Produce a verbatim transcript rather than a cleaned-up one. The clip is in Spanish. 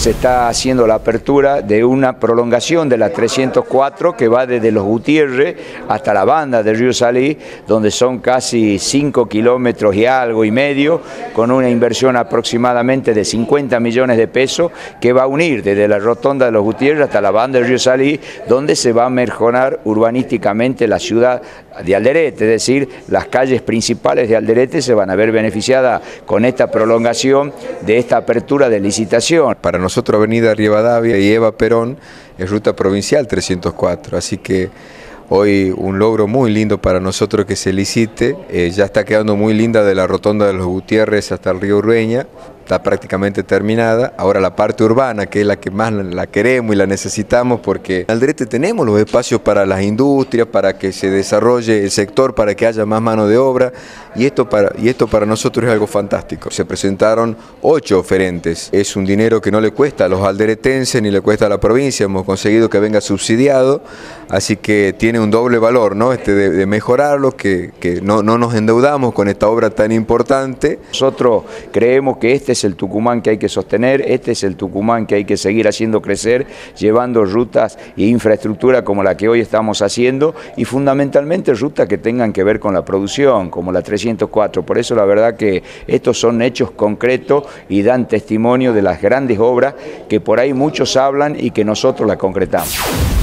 se está haciendo la apertura de una prolongación de la trescientos cuatro que va desde Los Gutiérrez hasta la banda del río Salí, donde son casi cinco kilómetros y algo y medio, con una inversión aproximadamente de cincuenta millones de pesos que va a unir desde la rotonda de Los Gutiérrez hasta la banda del río Salí, donde se va a mejorar urbanísticamente la ciudad de Alderete, es decir, las calles principales de Alderete se van a ver beneficiadas con esta prolongación de esta apertura de licitación. Para nosotros Avenida Rivadavia y Eva Perón es ruta provincial trescientos cuatro, así que hoy un logro muy lindo para nosotros que se licite, eh, ya está quedando muy linda de la rotonda de Los Gutiérrez hasta el río Urbeña, está prácticamente terminada. Ahora la parte urbana, que es la que más la queremos y la necesitamos, porque en Alderete tenemos los espacios para las industrias, para que se desarrolle el sector, para que haya más mano de obra, y esto para, y esto para nosotros es algo fantástico. Se presentaron ocho oferentes, es un dinero que no le cuesta a los alderetenses ni le cuesta a la provincia, hemos conseguido que venga subsidiado, así que tiene un doble valor, ¿no? Este de, de mejorarlo, que, que no, no nos endeudamos con esta obra tan importante. Nosotros creemos que este es el Tucumán que hay que sostener, este es el Tucumán que hay que seguir haciendo crecer, llevando rutas e infraestructura como la que hoy estamos haciendo y fundamentalmente rutas que tengan que ver con la producción, como la trescientos cuatro. Por eso la verdad que estos son hechos concretos y dan testimonio de las grandes obras que por ahí muchos hablan y que nosotros las concretamos.